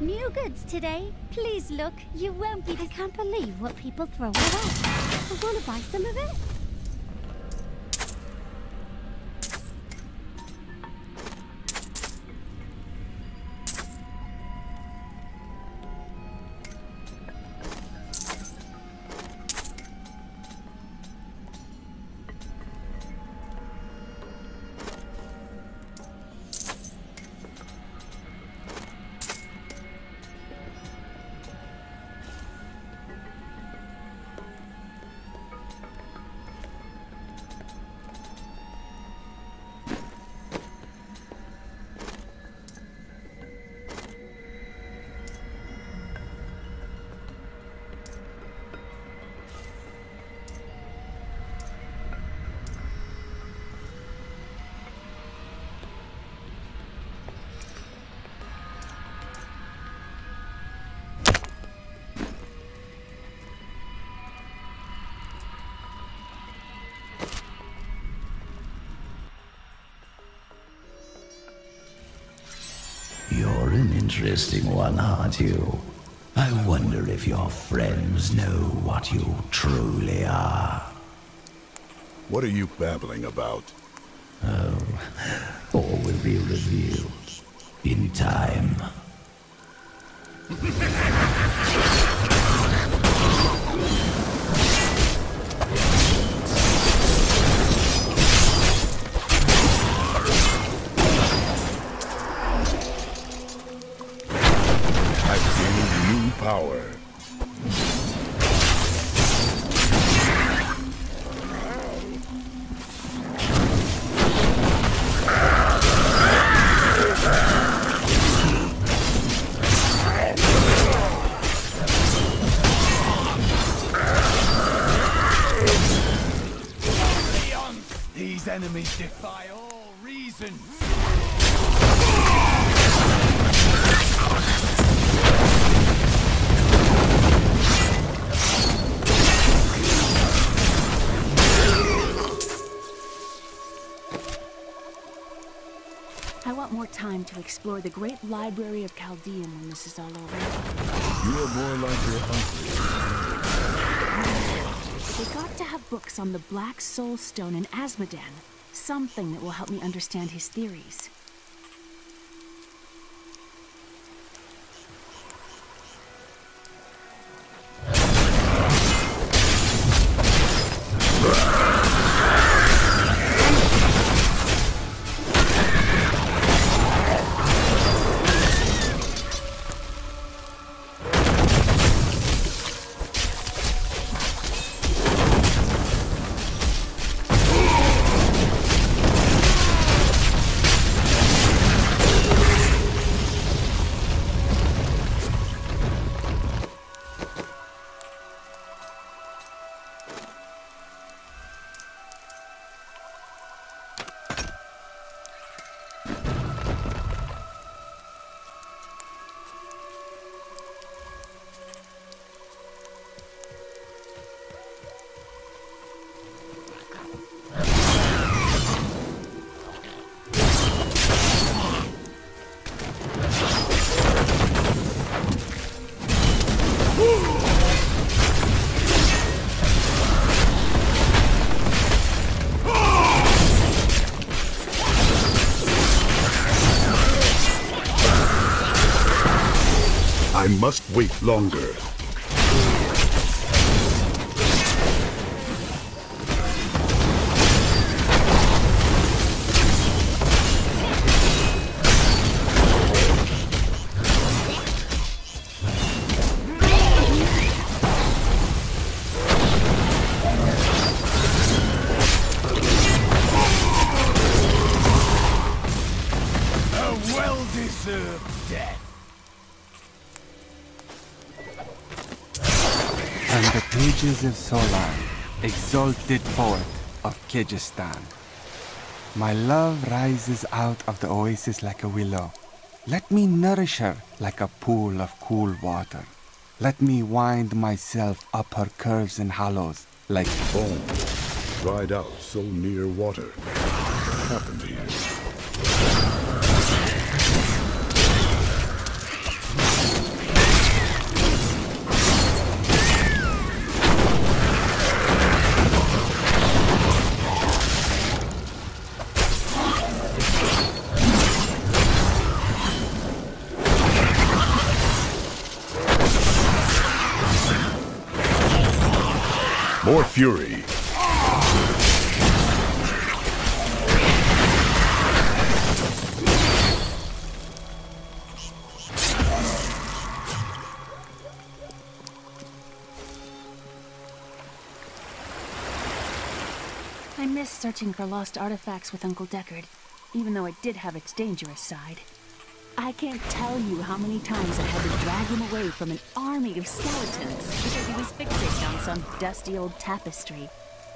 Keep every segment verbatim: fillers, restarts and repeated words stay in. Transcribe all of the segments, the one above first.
new goods today. Please look. You won't be. I can't believe what people throw away. I want to buy some of it. You're an interesting one, aren't you? I wonder if your friends know what you truly are. What are you babbling about? Oh, all will be revealed in time. Power. These enemies defy all reason. I want more time to explore the great library of Chaldean when this is all over. You are more like your uncle. They got to have books on the Black Soul Stone in Asmodan. Something that will help me understand his theories. I must wait longer. A well-deserved death. And the pages of Solan, exalted poet of Kyrgyzstan. My love rises out of the oasis like a willow. Let me nourish her like a pool of cool water. Let me wind myself up her curves and hollows like Bone, dried out so near water. What happened to you? More fury. I miss searching for lost artifacts with Uncle Deckard, even though it did have its dangerous side. I can't tell you how many times I had to drag him away from an army of skeletons because he was fixated on some dusty old tapestry.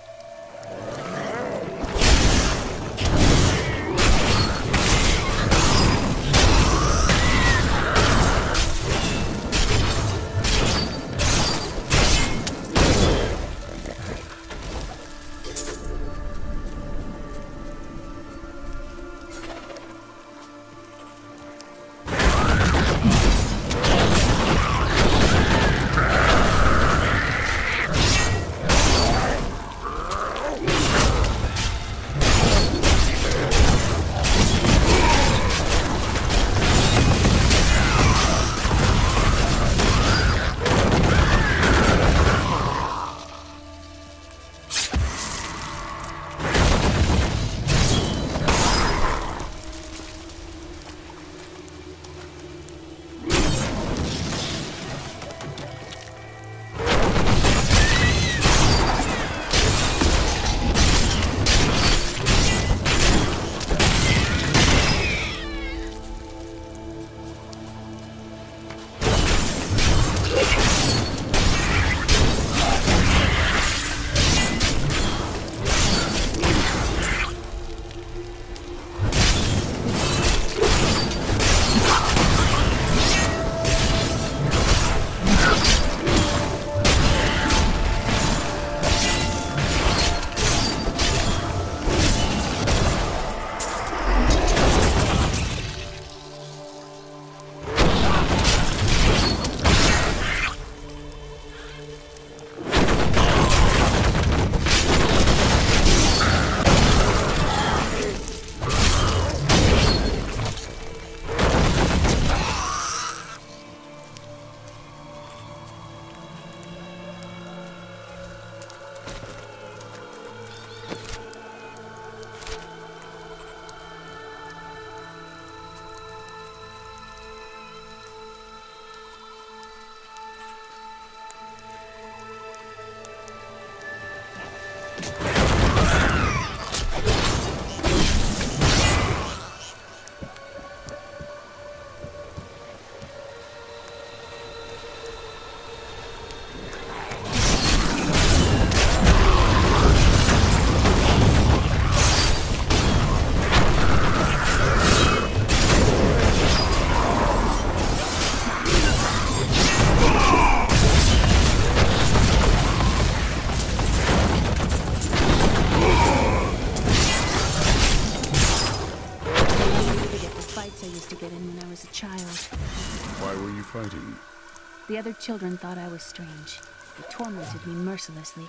Fighting. The other children thought I was strange. They tormented me mercilessly.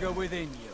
hunger within you.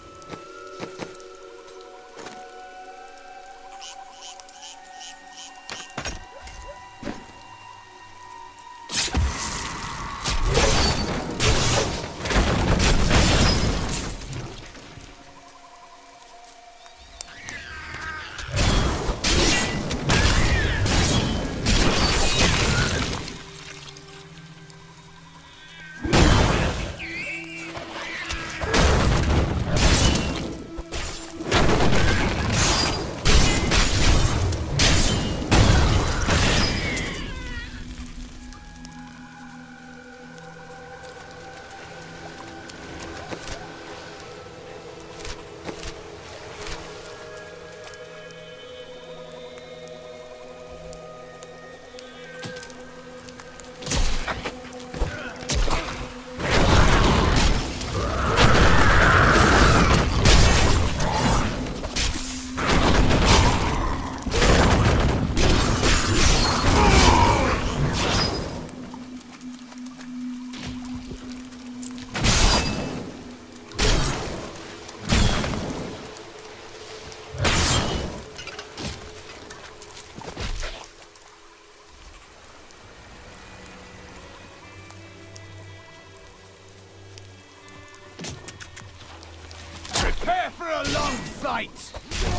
Prepare for a long fight!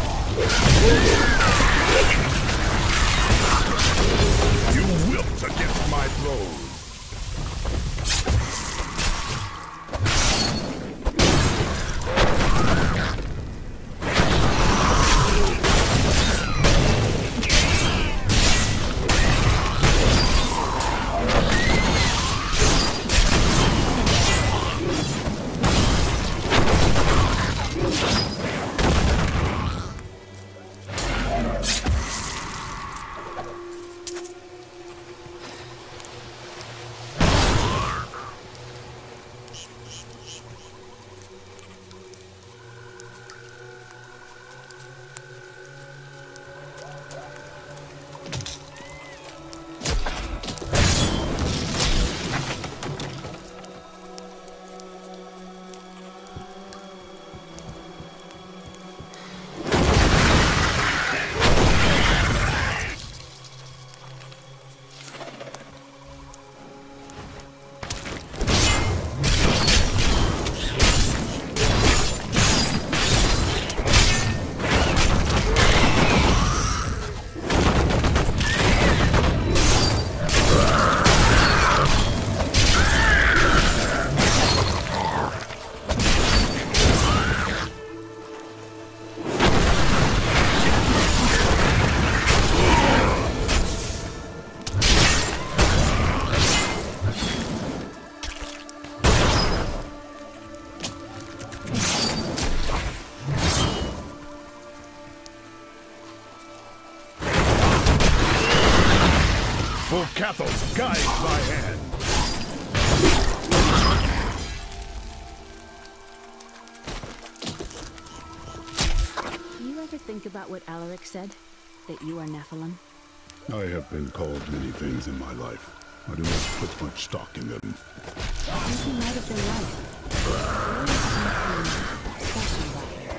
You wilt against my blows. For Cathos guides my hand. You ever think about what Alaric said? That you are Nephilim? I have been called many things in my life. I do not put much stock in them. I think he might have been right. There is something special about it.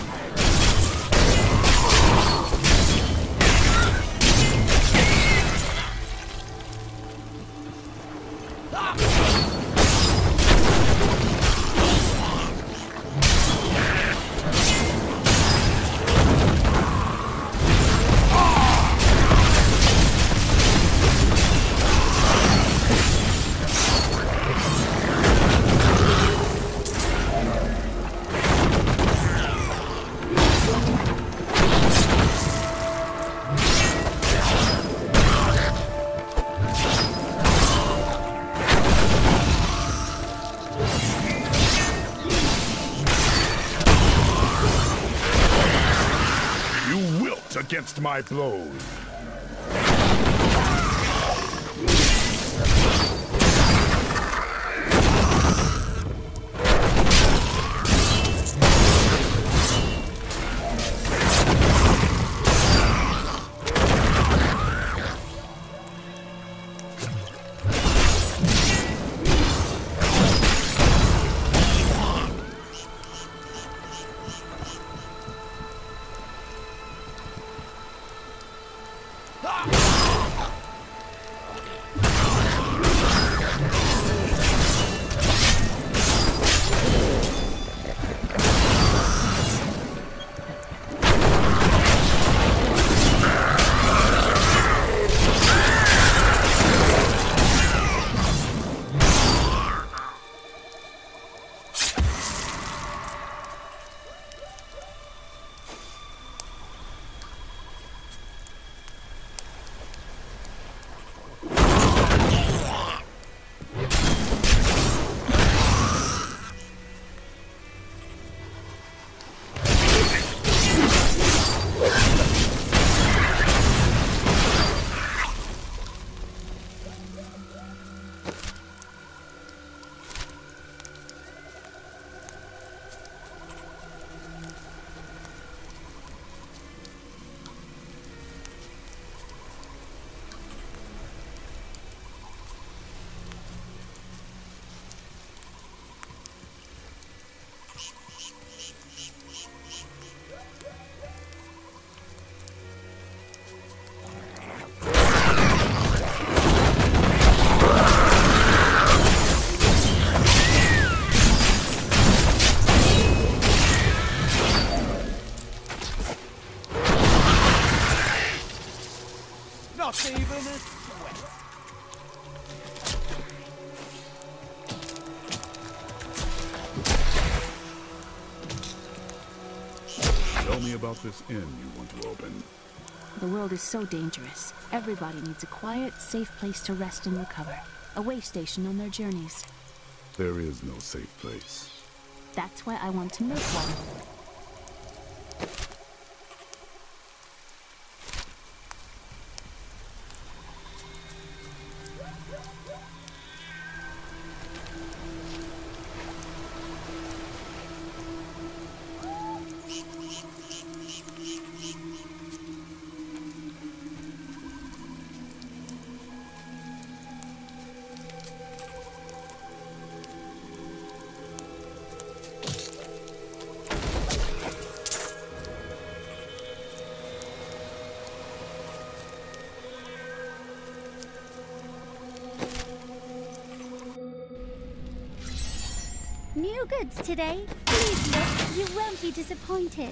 Against my blows. tell me about this inn you want to open. The world is so dangerous. Everybody needs a quiet, safe place to rest and recover. A way station on their journeys. There is no safe place. That's why I want to make one. New goods today. Please look, you won't be disappointed.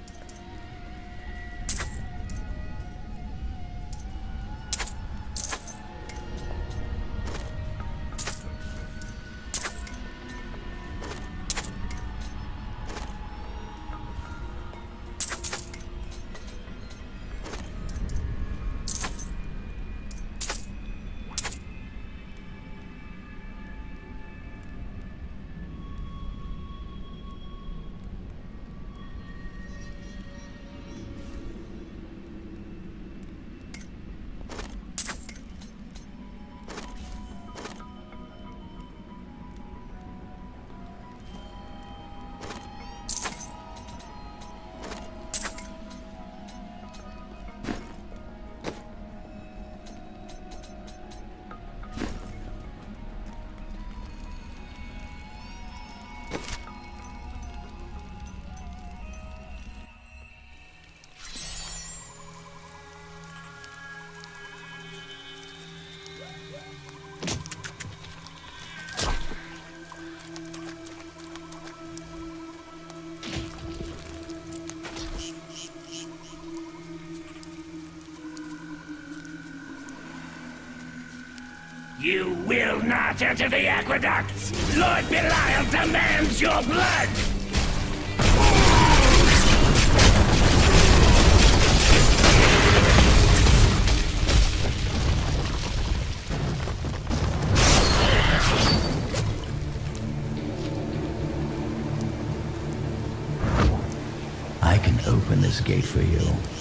You will not enter the aqueducts! Lord Belial demands your blood! I can open this gate for you.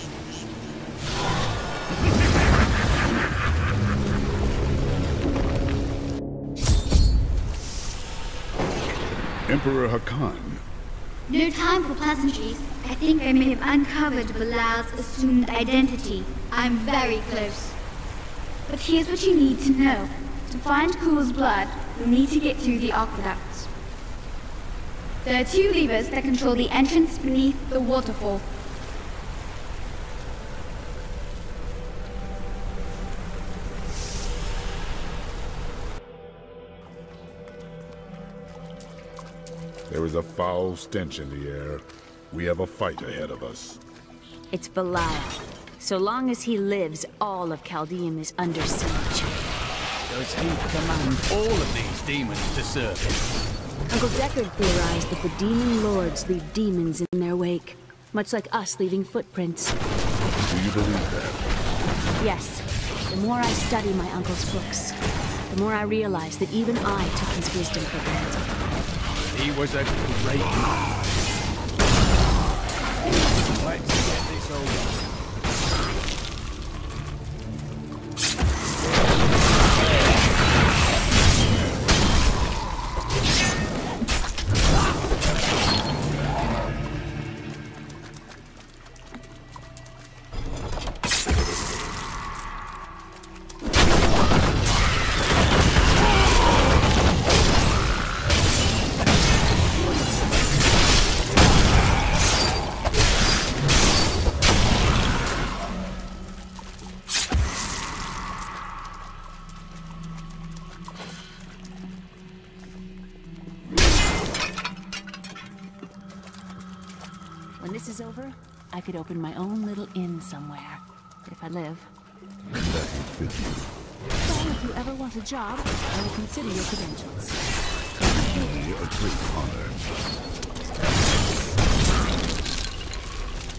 Emperor Hakan. No time for pleasantries. I think I may have uncovered Bilal's assumed identity. I'm very close. But here's what you need to know. To find Kuhl's blood, you'll need to get through the aqueducts. There are two levers that control the entrance beneath the waterfall. There is a foul stench in the air. We have a fight ahead of us. It's Belial. So long as he lives, all of Chaldeum is under siege. Does he command all of these demons to serve him? Uncle Deckard theorized that the demon lords leave demons in their wake, much like us leaving footprints. Do you believe that? Yes. The more I study my uncle's books, the more I realize that even I took his wisdom for granted. He was a great man. Let's get this over. When this is over, I could open my own little inn somewhere. If I live. That would fit you. So if you ever want a job, I will consider your credentials. It would be a great honor.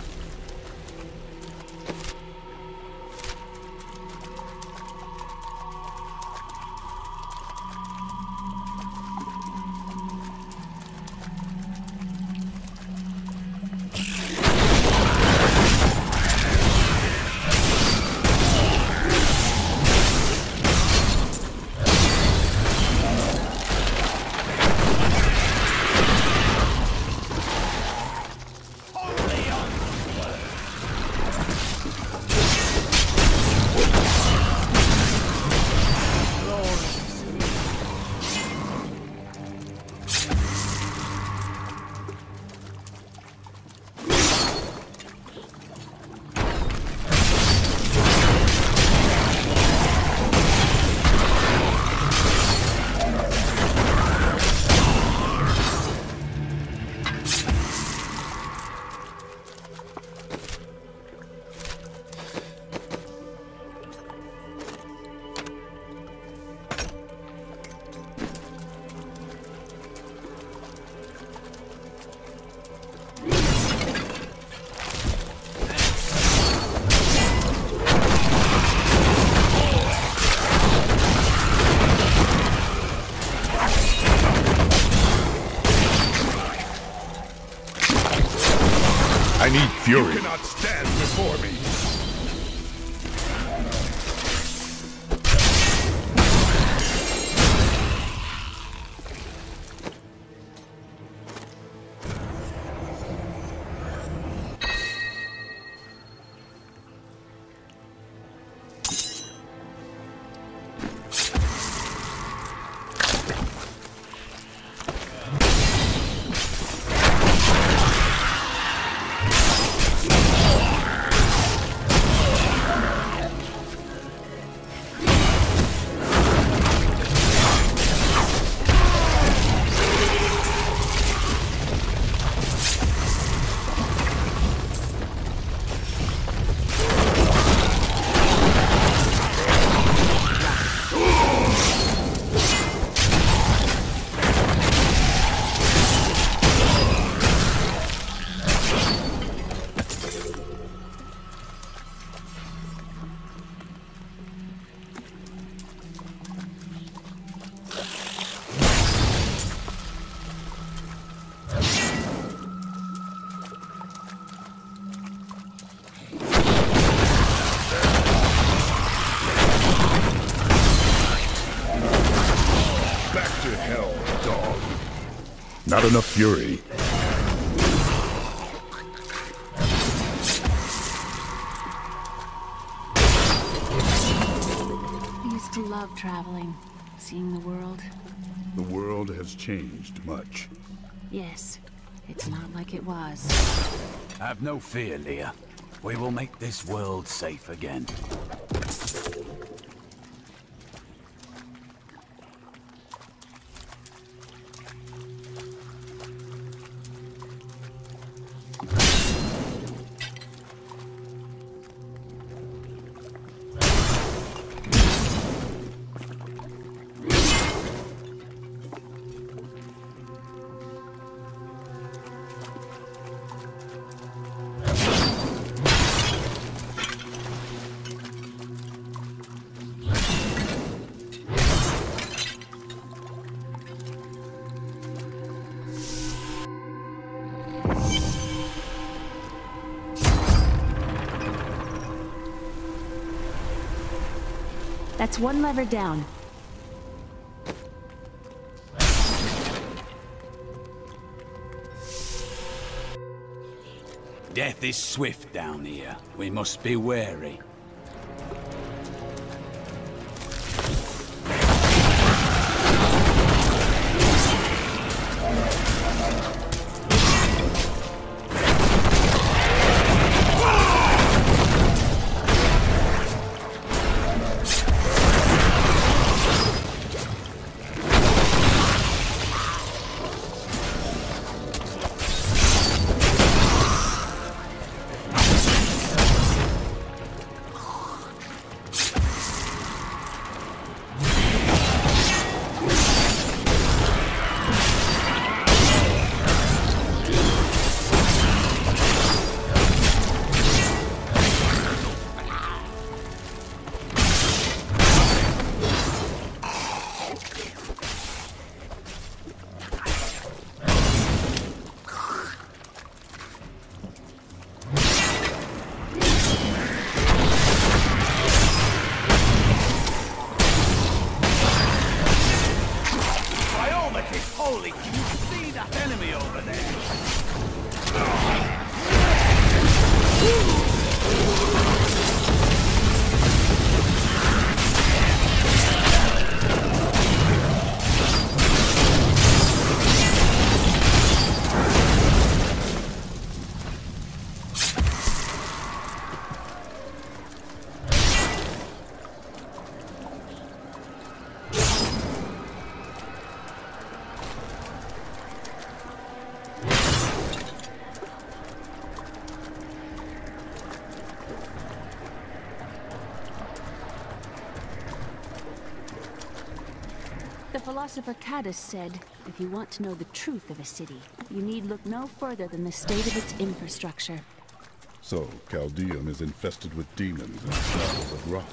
I need fury. You cannot stand before me. Not enough fury. I used to love traveling, seeing the world. The world has changed much. Yes, it's not like it was. Have no fear, Leah. We will make this world safe again. That's one lever down. Death is swift down here. We must be wary. Holy, can you see that enemy over there? The philosopher Caddis said, if you want to know the truth of a city, you need look no further than the state of its infrastructure. So, Chaldeum is infested with demons and cells of rot.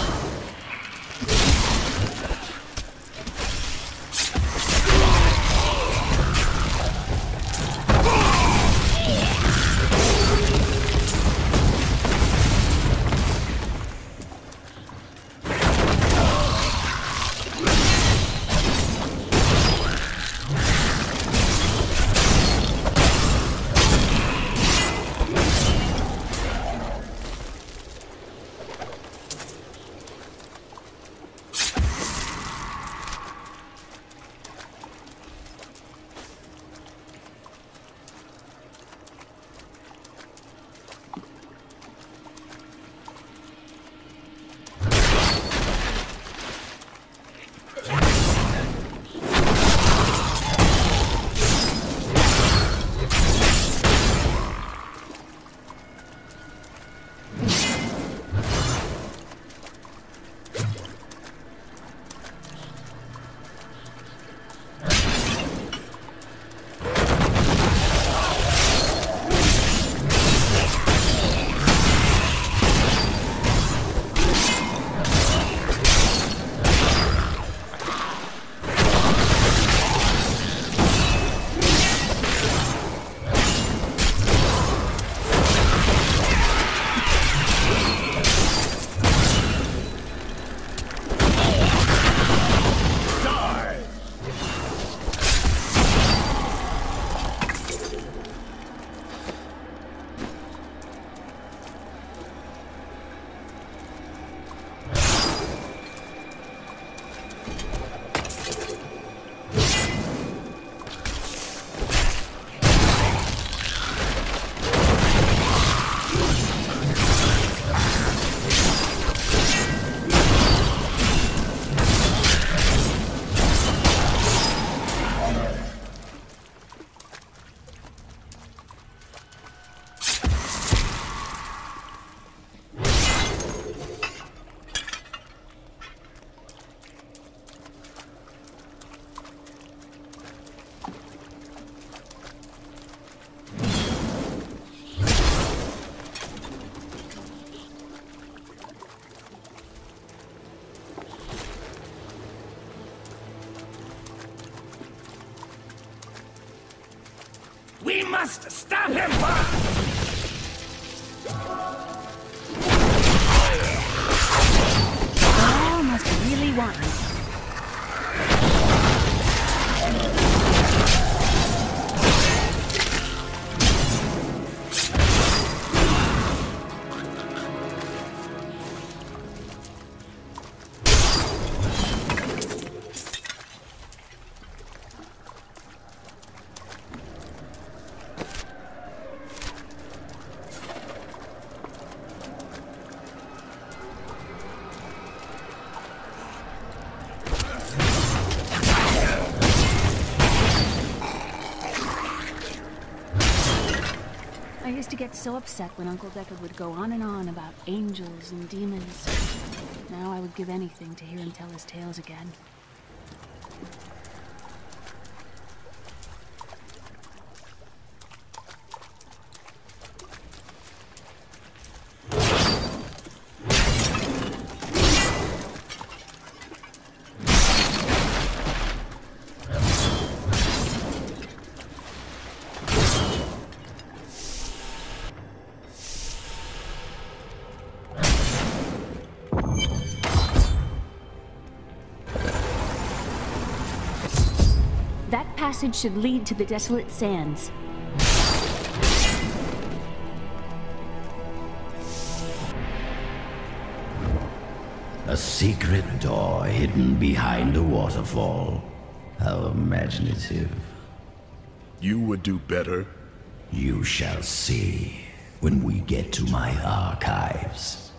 And must stop him! Oh, must really want me. I used to get so upset when Uncle Deckard would go on and on about angels and demons. Now I would give anything to hear him tell his tales again. That passage should lead to the Desolate Sands. A secret door hidden behind a waterfall. How imaginative. You would do better. You shall see when we get to my archives.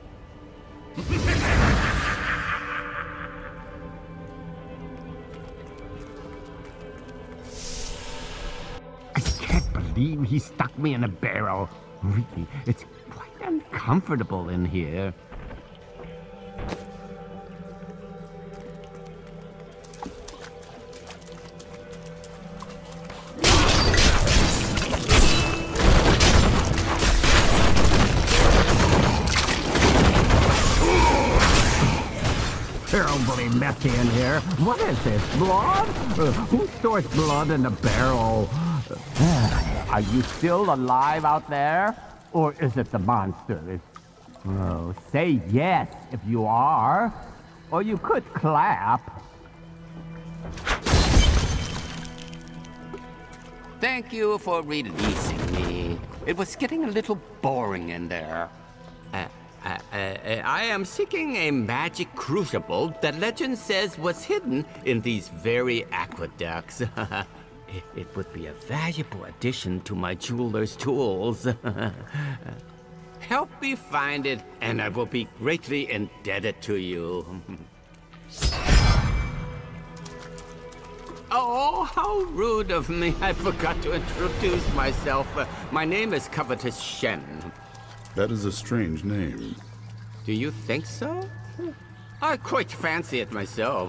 I can't believe he stuck me in a barrel. Really, it's quite uncomfortable in here. Terribly messy in here. What is this, blood? Uh, who stores blood in a barrel? Uh, are you still alive out there? Or is it the monsters? Oh, say yes if you are. Or you could clap. Thank you for releasing me. It was getting a little boring in there. Uh, uh, uh, uh, I am seeking a magic crucible that legend says was hidden in these very aqueducts. it, it would be a valuable addition to my jeweler's tools. Help me find it, and I will be greatly indebted to you. Oh, how rude of me. I forgot to introduce myself. Uh, my name is Covetous Shen. That is a strange name. Do you think so? I quite fancy it myself.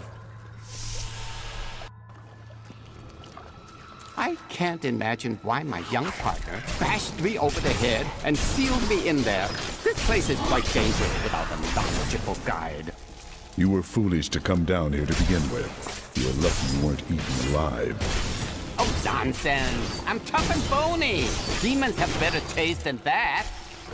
I can't imagine why my young partner bashed me over the head and sealed me in there. This place is quite dangerous without a knowledgeable guide. You were foolish to come down here to begin with. You were lucky you weren't eaten alive. Oh, nonsense. I'm tough and bony. Demons have better taste than that.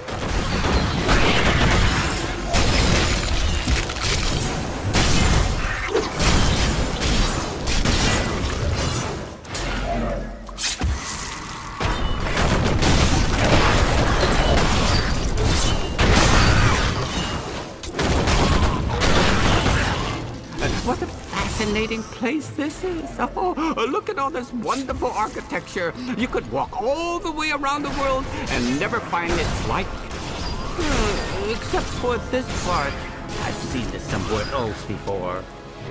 What a fascinating place this is. Oh, look at all this wonderful architecture. You could walk all the way around the world and never find its like. Uh, except for this part. I've seen this somewhere else before.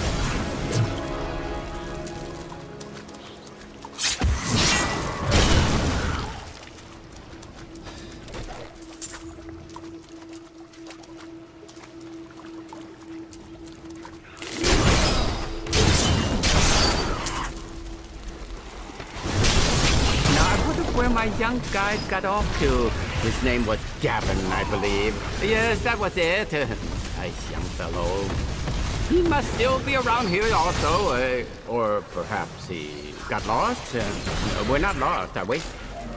Where my young guide got off to. His name was Gavin, I believe. Yes, that was it. Nice young fellow. He must still be around here also. Uh, or perhaps he got lost. Uh, we're not lost, are we?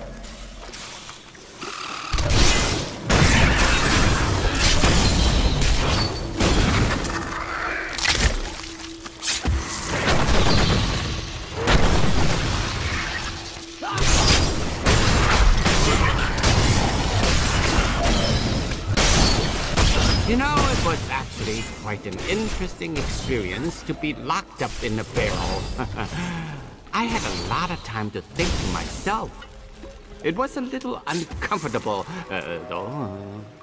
was actually quite an interesting experience to be locked up in a barrel. I had a lot of time to think to myself. It was a little uncomfortable, uh, though.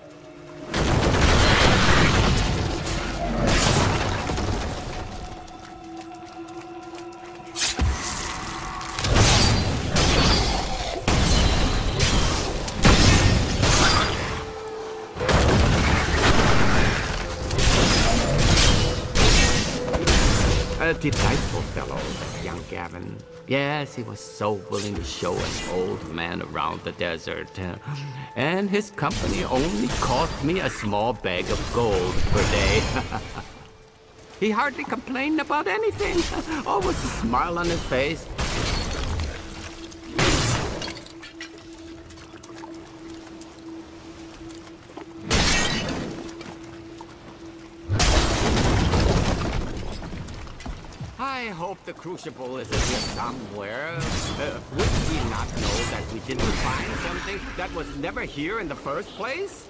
A delightful fellow, young Gavin. Yes, he was so willing to show an old man around the desert. And his company only cost me a small bag of gold per day. He hardly complained about anything. Always a smile on his face. I hope the Crucible is in here somewhere. Uh, would we not know that we didn't find something that was never here in the first place?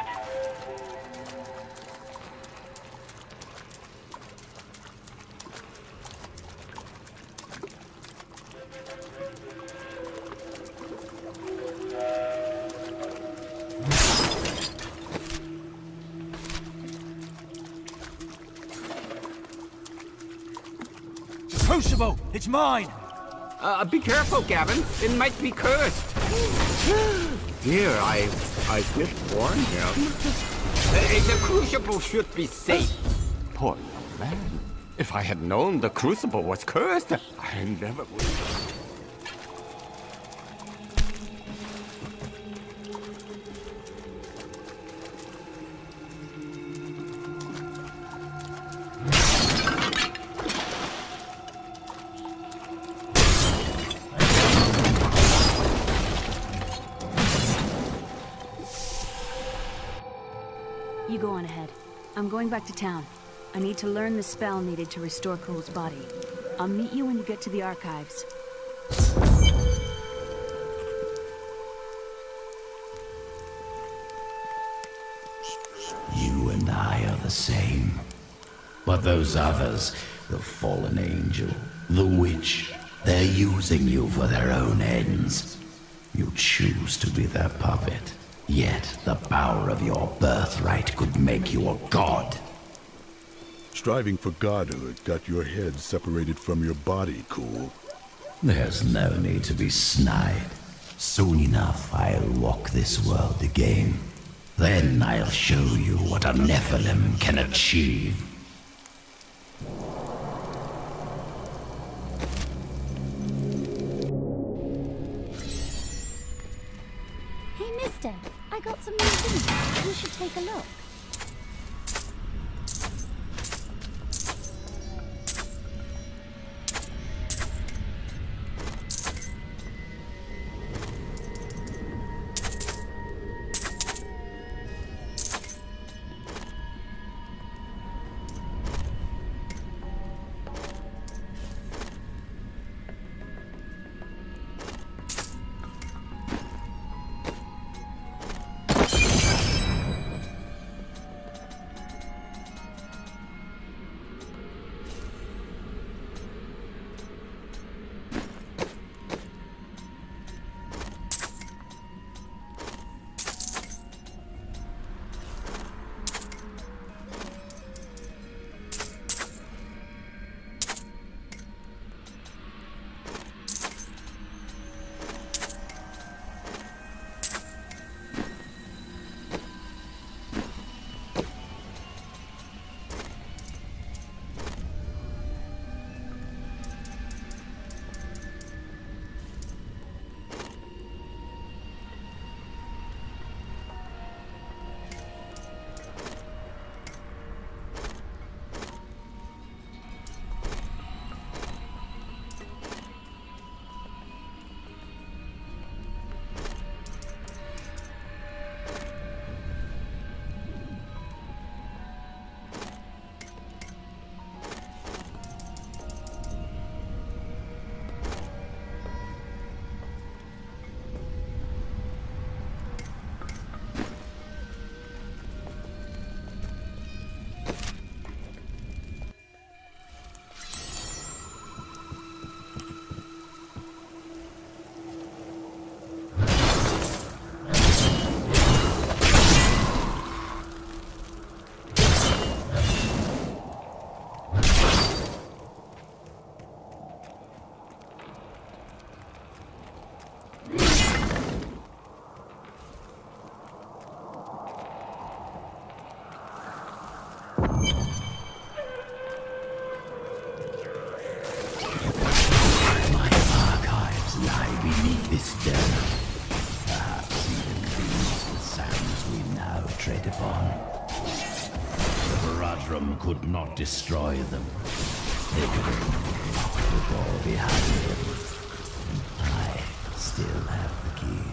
Crucible! It's mine! Uh, be careful, Gavin. It might be cursed. Dear, I... I did warn him. Uh, the Crucible should be safe. Poor young man. If I had known the Crucible was cursed, I never would. You go on ahead. I'm going back to town. I need to learn the spell needed to restore Cole's body. I'll meet you when you get to the archives. You and I are the same. But those others, the fallen angel, the witch, they're using you for their own ends. You choose to be their puppet. Yet the power of your birthright could make you a god. Striving for godhood got your head separated from your body, Cool. There's no need to be snide. Soon enough, I'll walk this world again. Then I'll show you what a Nephilim can achieve. Hey, mister, I got some new things. You should take a look. could not destroy them. They could have all behind them. I still have the keys.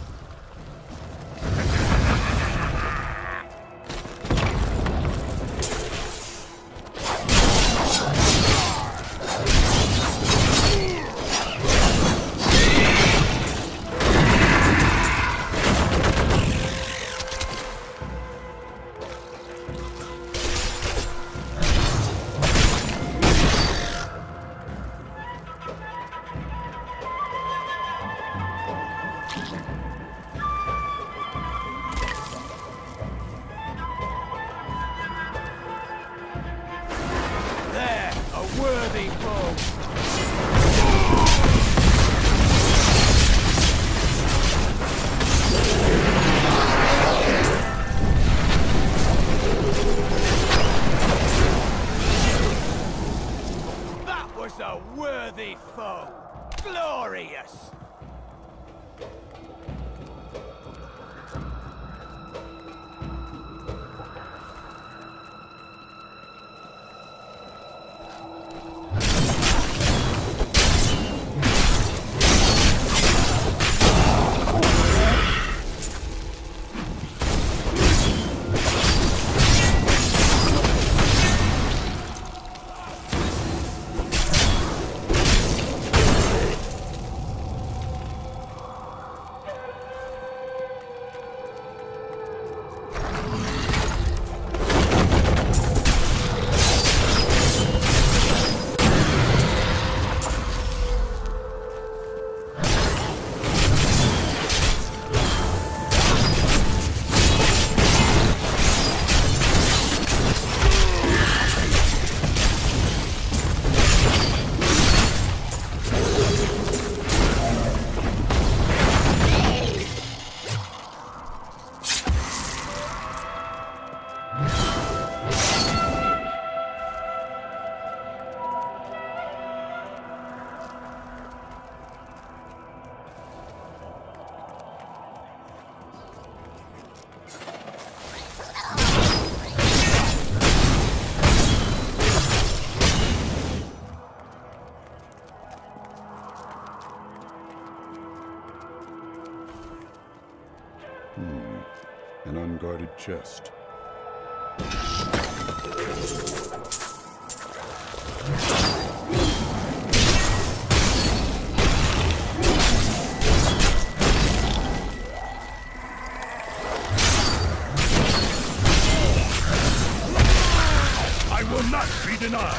An unguarded chest. I will not be denied!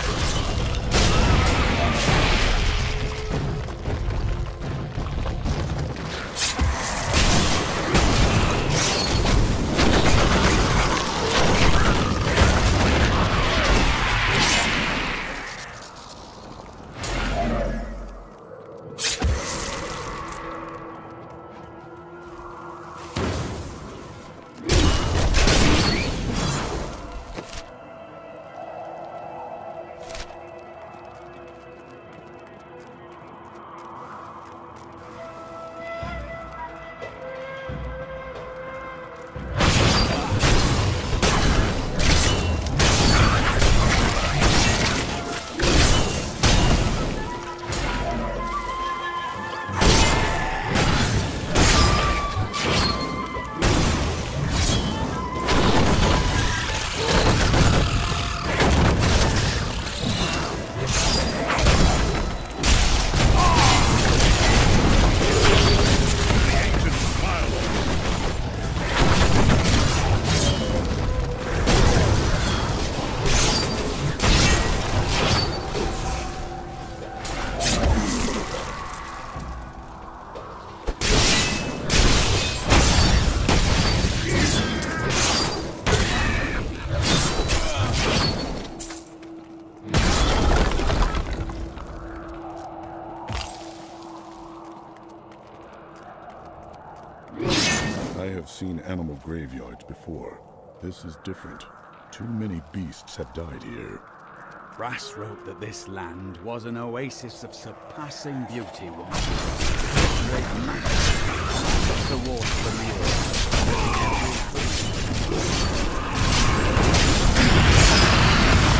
I have seen animal graveyards before. This is different. Too many beasts have died here. Brass wrote that this land was an oasis of surpassing beauty once. Great majesty towards the mirror.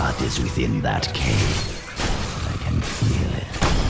blood is within that cave. I can feel it.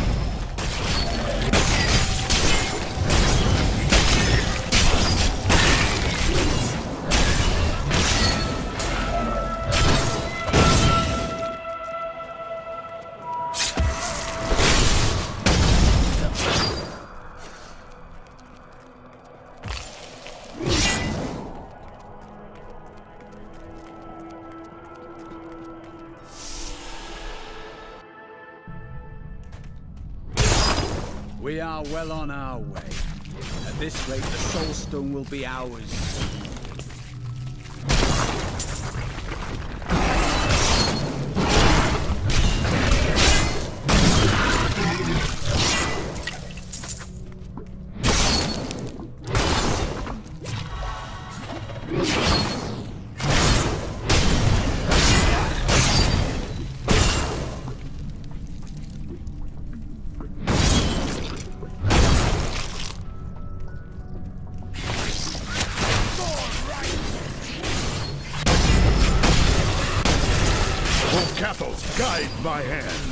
We are well on our way. At this rate, the Soul Stone will be ours. Cathos, guide my hand.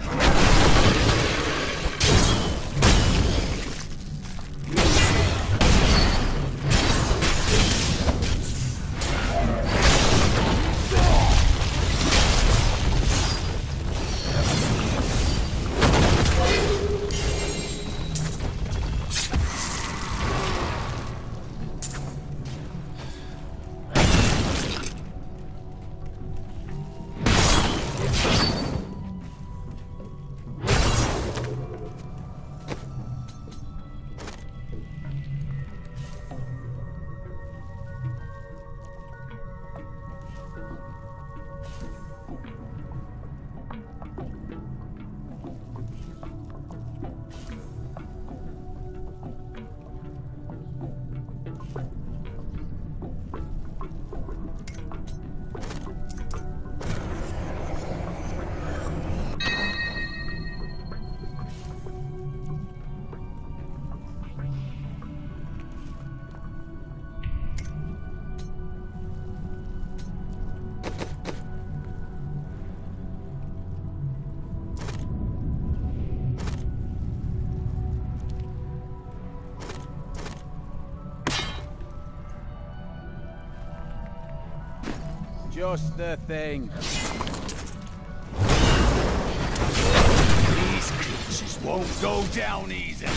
Just the thing. These creatures won't go down easily.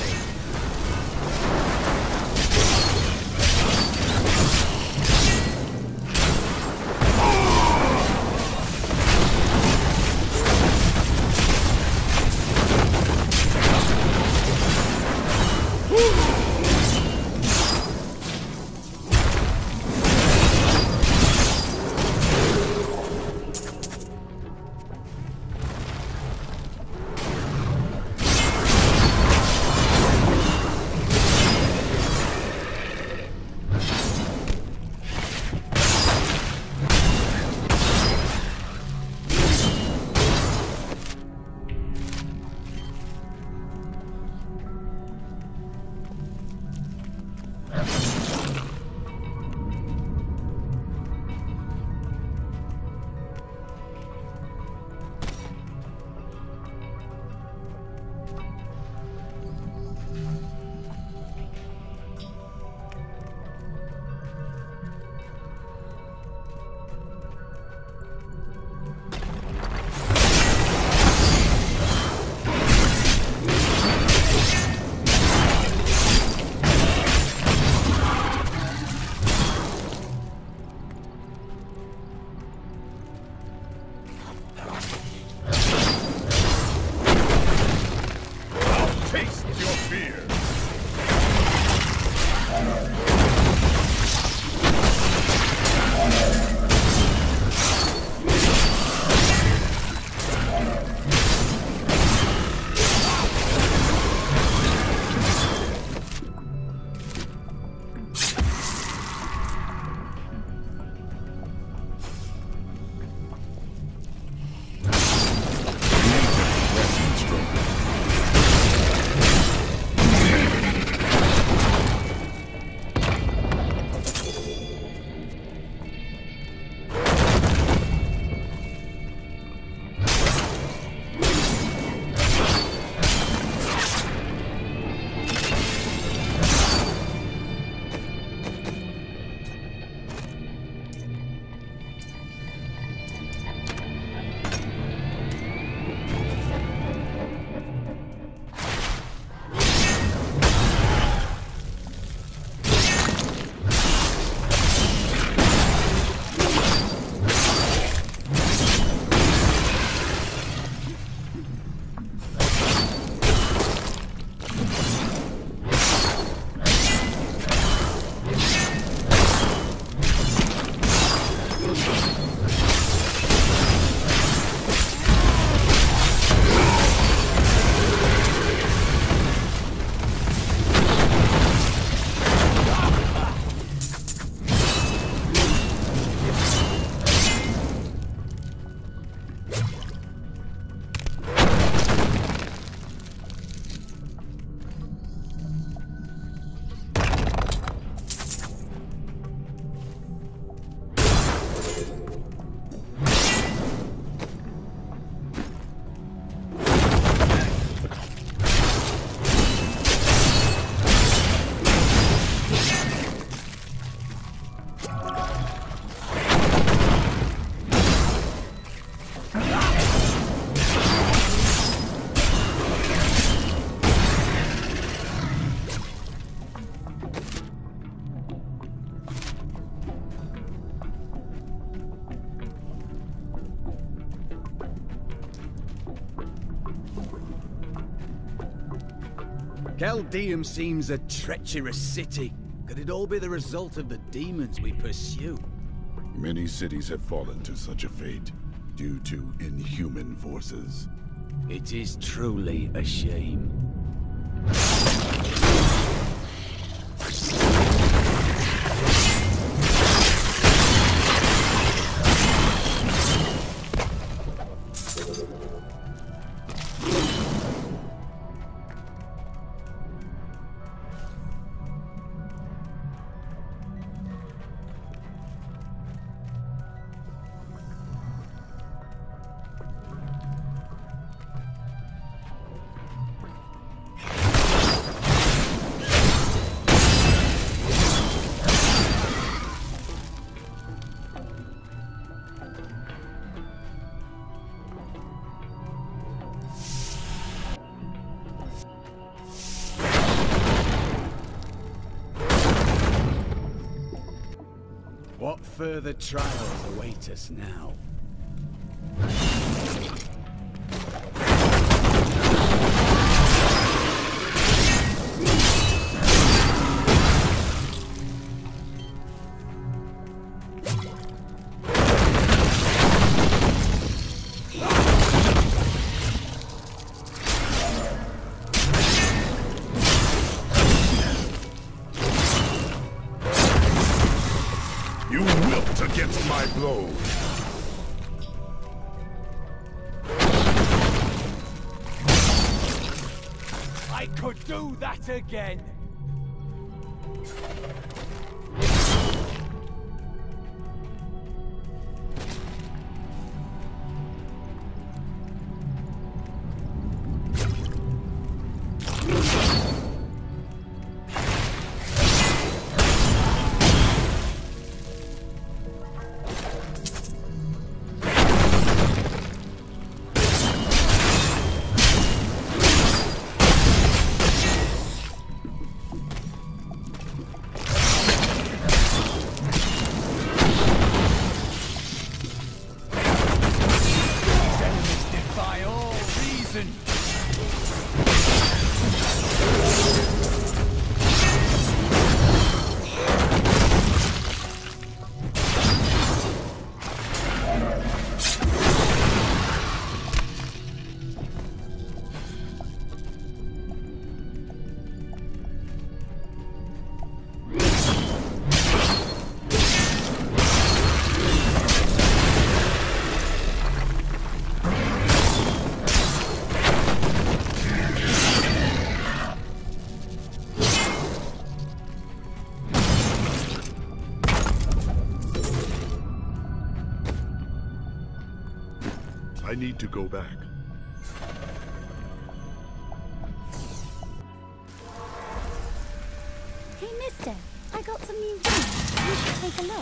Chaldeum seems a treacherous city. Could it all be the result of the demons we pursue? Many cities have fallen to such a fate due to inhuman forces. It is truly a shame. What further trials await us now? You wilt against my blow. I could do that again! I need to go back. Hey, mister, I got some new things. You should take a look.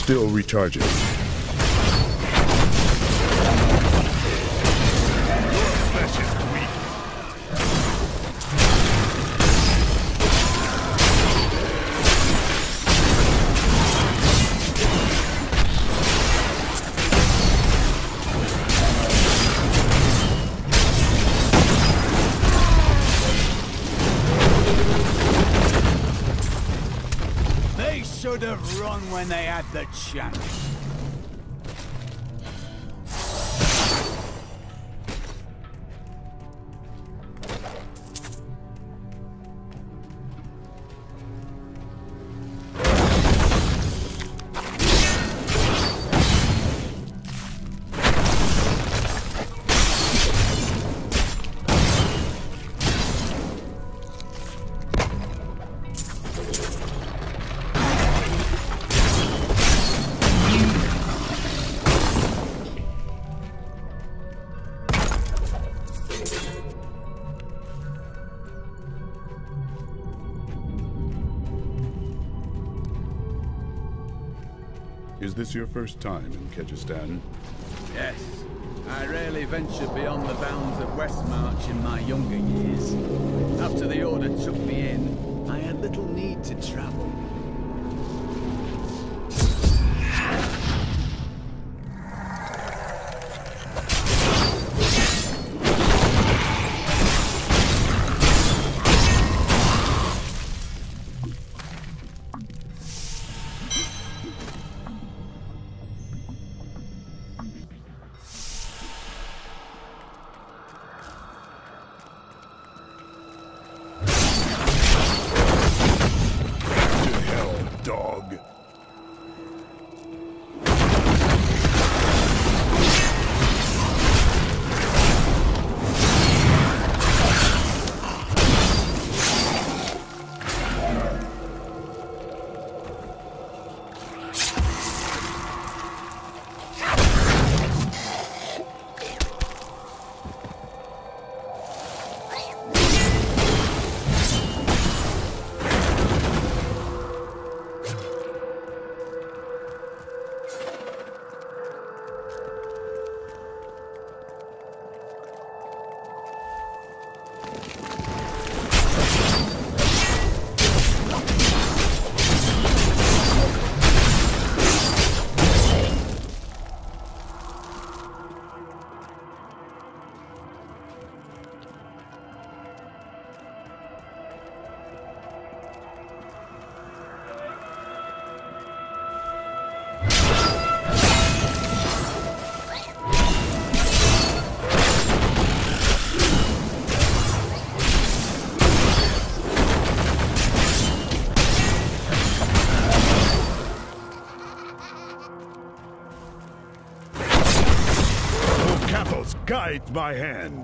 Still recharging. Should have run when they had the chance. Is this your first time in Kyrgyzstan? Yes. I rarely ventured beyond the bounds of Westmarch in my younger years. After the Order took me in, I had little need to travel. Dog. Guide my hand.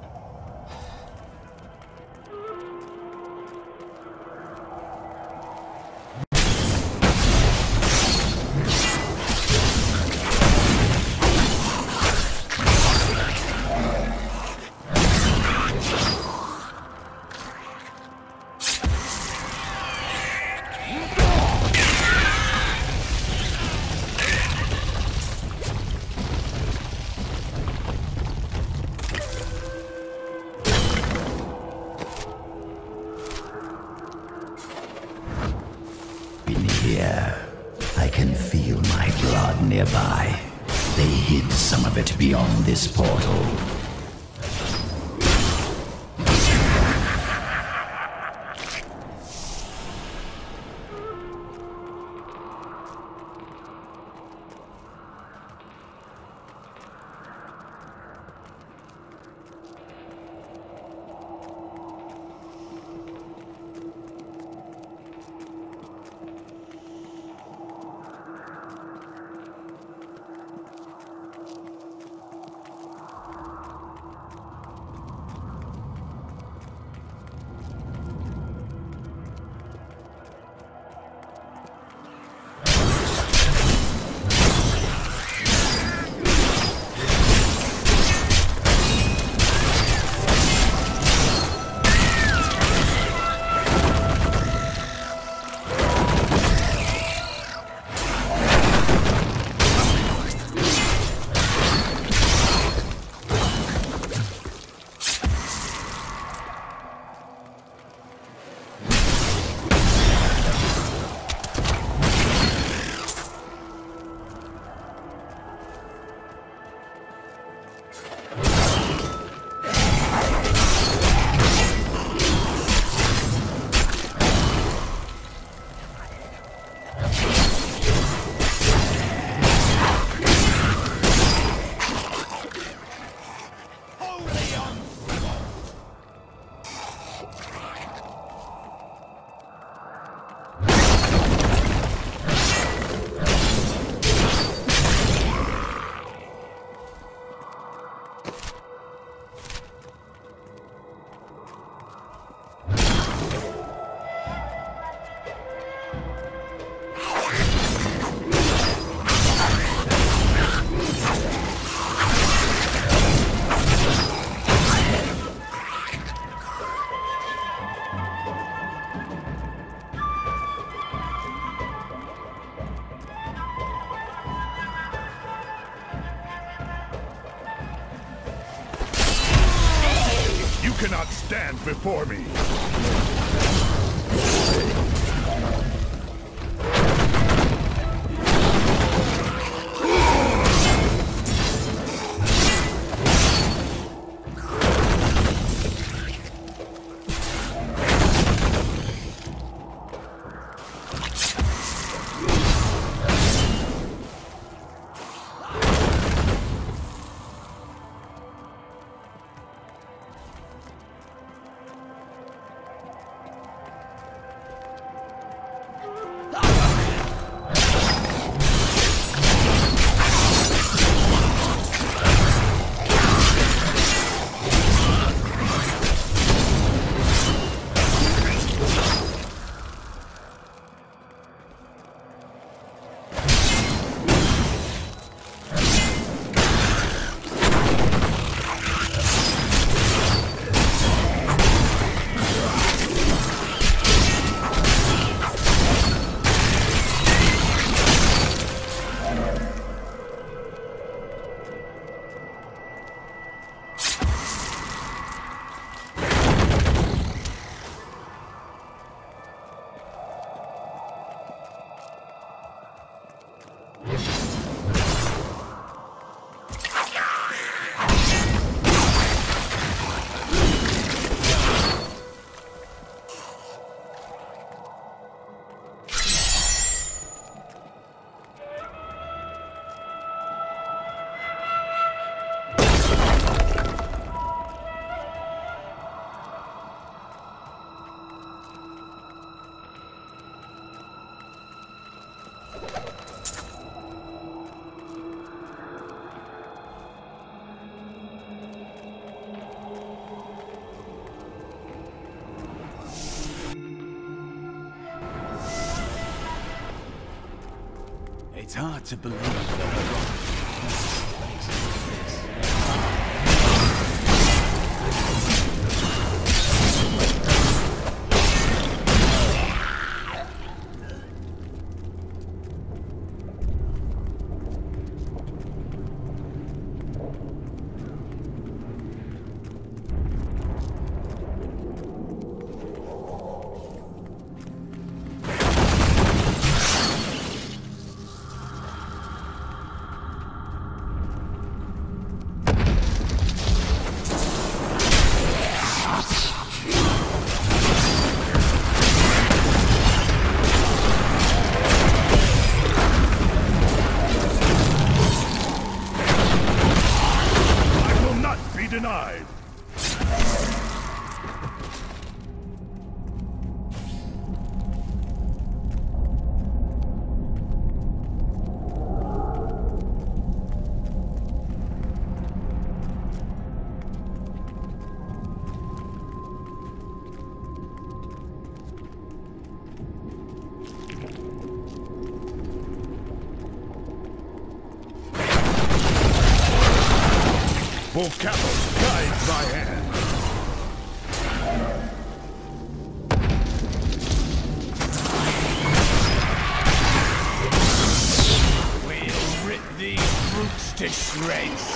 Here, I can feel my blood nearby. They hid some of it beyond this portal. cannot stand before me! It's hard to believe that we're on places like this. Denied. Volcano guides my hand. We'll rip these roots to shreds.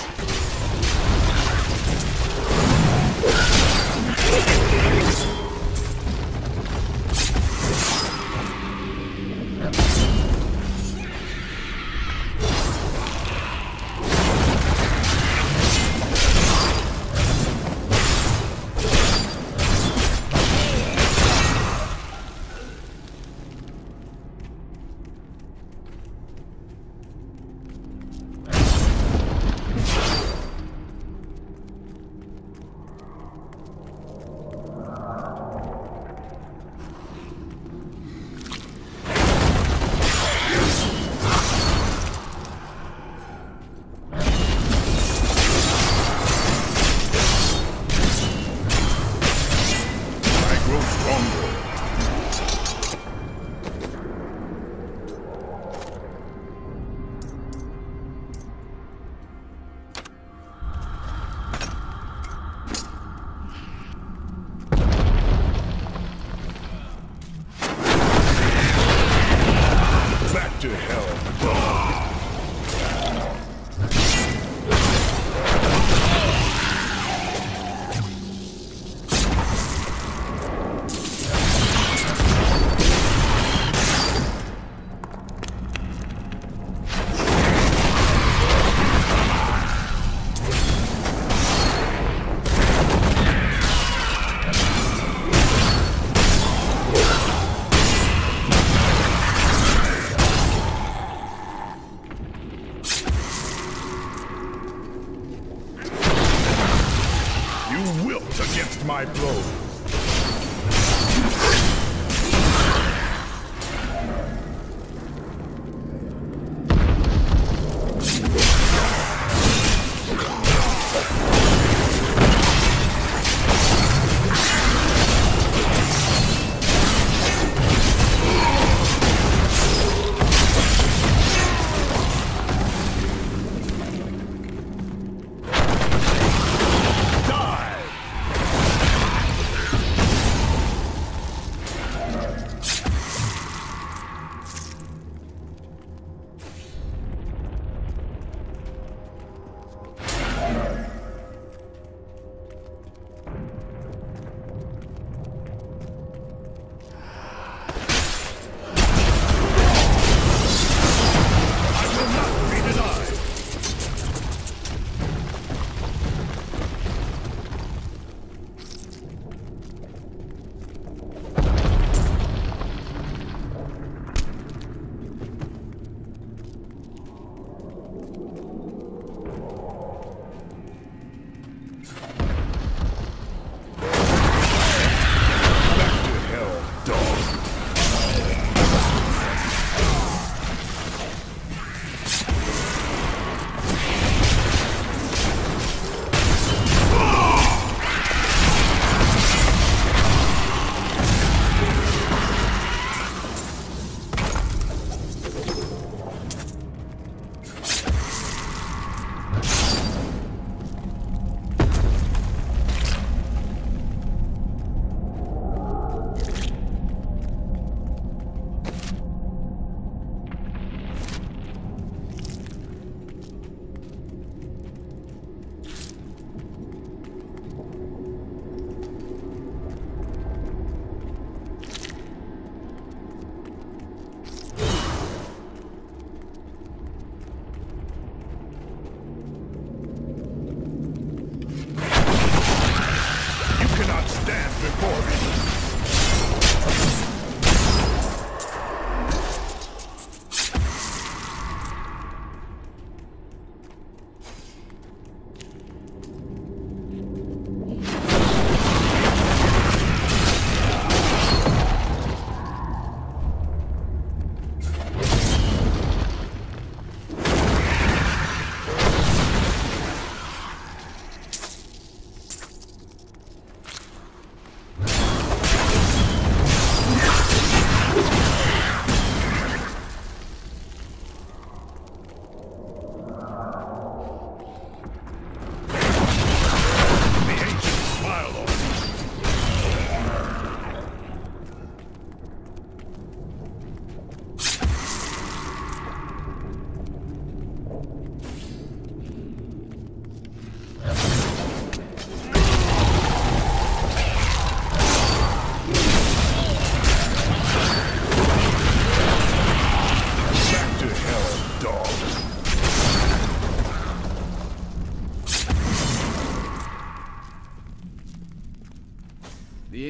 To hell.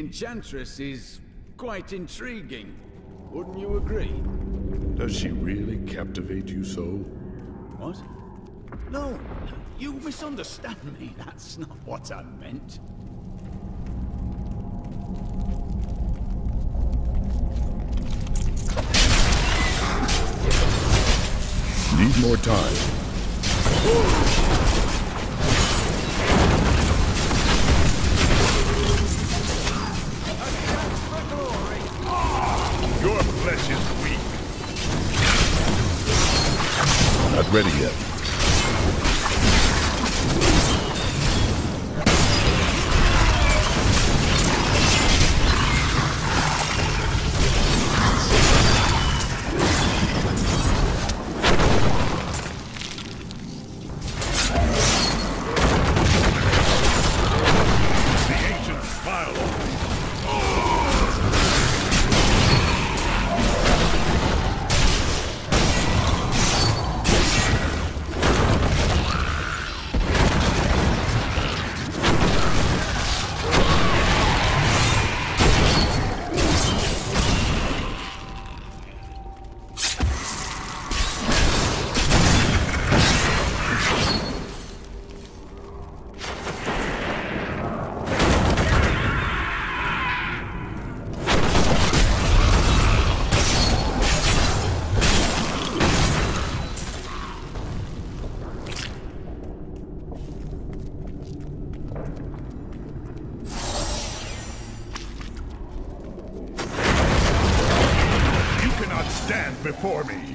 Enchantress is quite intriguing. Wouldn't you agree? Does she really captivate you so? What? No, you misunderstand me. That's not what I meant. Need more time. Your flesh is weak. Not ready yet. Before me.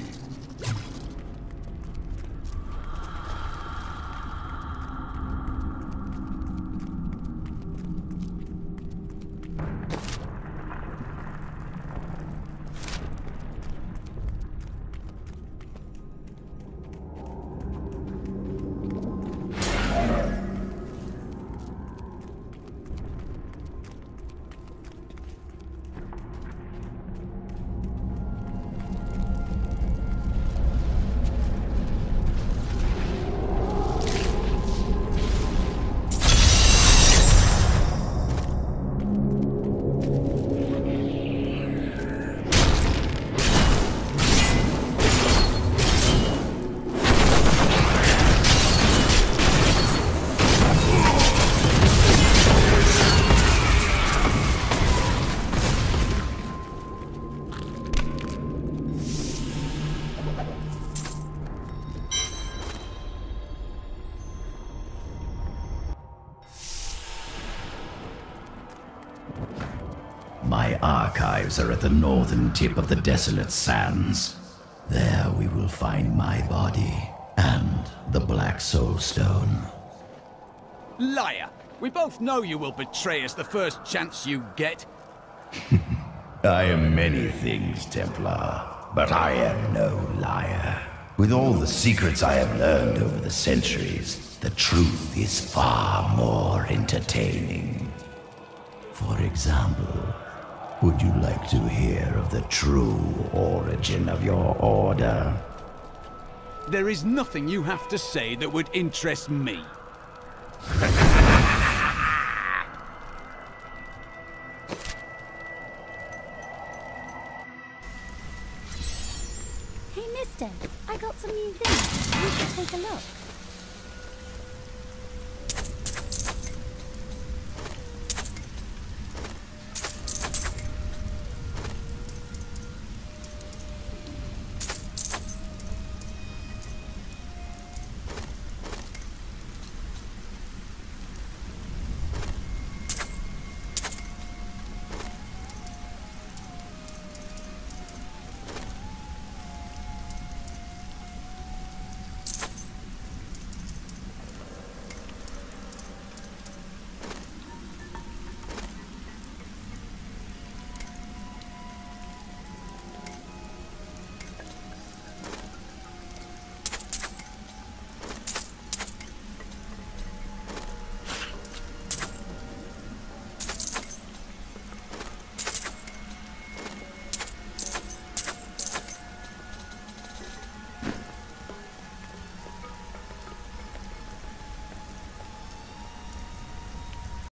My archives are at the northern tip of the desolate sands. There we will find my body and the Black Soul Stone. Liar! We both know you will betray us the first chance you get. I am many things, Templar, but I am no liar. With all the secrets I have learned over the centuries, the truth is far more entertaining. For example, would you like to hear of the true origin of your order? There is nothing you have to say that would interest me. Hey, mister, I got some new things. You should take a look.